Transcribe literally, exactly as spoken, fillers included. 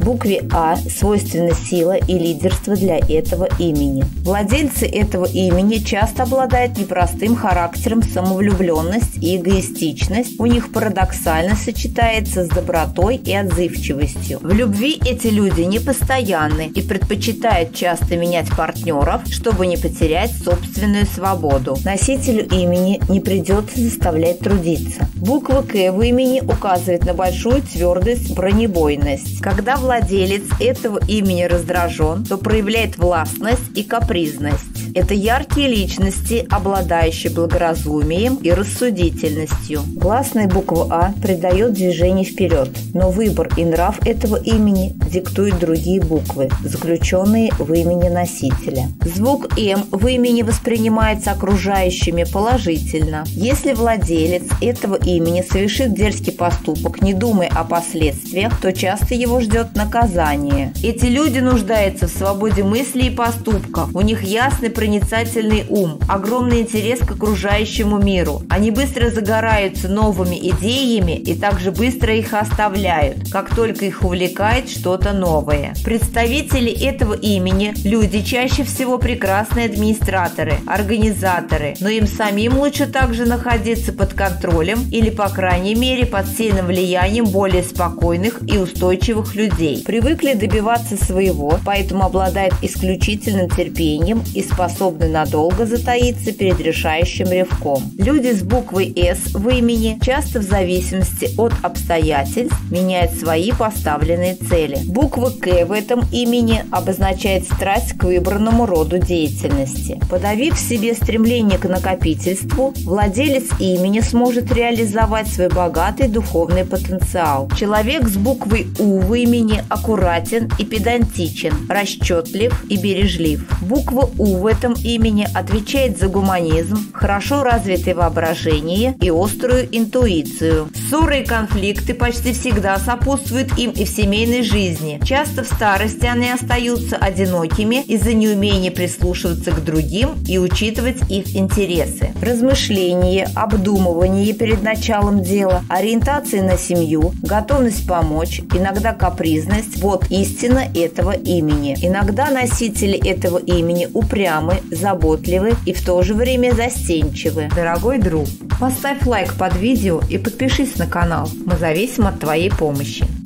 Букве А свойственна сила и лидерство для этого имени. Владельцы этого имени часто обладают непростым характером, самовлюбленность и эгоистичность. У них парадоксально сочетается с добротой и отзывчивостью. В любви эти люди непостоянны и предпочитают часто менять партнеров, чтобы не потерять собственную свободу. Носителю имени не придется заставлять трудиться. Буква К в имени указывает на большую твердость, бронебойность. Когда владелец этого имени раздражен, то проявляет властность и капризность. Это яркие личности, обладающие благоразумием и рассудительностью. Гласная буква А придает движение вперед, но выбор и нрав этого имени диктуют другие буквы, заключенные в имени носителя. Звук М в имени воспринимается окружающими положительно. Если владелец этого имени совершит дерзкий поступок, не думая о последствиях, то часто его ждет наказание. Эти люди нуждаются в свободе мысли и поступка. У них ясный проницательный ум, огромный интерес к окружающему миру. Они быстро загораются новыми идеями и также быстро их оставляют, как только их увлекает что-то новое. Представители этого имени – люди чаще всего прекрасные администраторы, организаторы, но им самим лучше также находиться под контролем или, по крайней мере, под сильным влиянием более спокойных и устойчивых людей. Привыкли добиваться своего, поэтому обладают исключительным терпением и способны надолго затаиться перед решающим рывком. Люди с буквой С в имени часто в зависимости от обстоятельств меняют свои поставленные цели. Буква К в этом имени обозначает страсть к выбранному роду деятельности. Подавив в себе стремление к накопительству, владелец имени сможет реализовать свой богатый духовный потенциал. Человек с буквой У в имени аккуратен и педантичен, расчетлив и бережлив. Буква У в этом имени отвечает за гуманизм, хорошо развитое воображение и острую интуицию. Ссоры и конфликты почти всегда сопутствуют им и в семейной жизни. Часто в старости они остаются одинокими из-за неумения прислушиваться к другим и учитывать их интересы. Размышление, обдумывание перед началом дела, ориентация на семью, готовность помочь, иногда капризность – вот истина этого имени. Иногда носители этого имени упрямы, заботливы и в то же время застенчивы. Дорогой друг, поставь лайк под видео и подпишись на канал. Мы зависим от твоей помощи.